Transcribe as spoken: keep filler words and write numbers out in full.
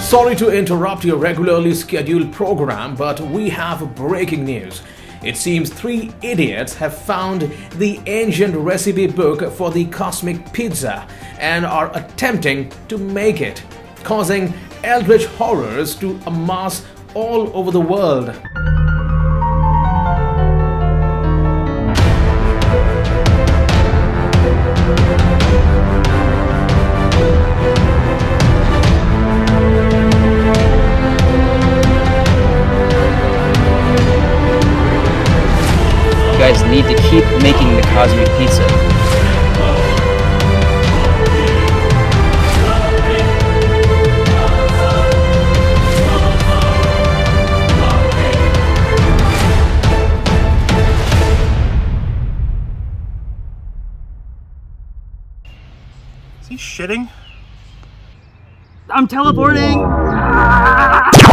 Sorry to interrupt your regularly scheduled program, but we have breaking news. It seems three idiots have found the ancient recipe book for the cosmic pizza and are attempting to make it, causing eldritch horrors to amass all over the world. You guys need to keep making the cosmic pizza. Is he shitting? I'm teleporting!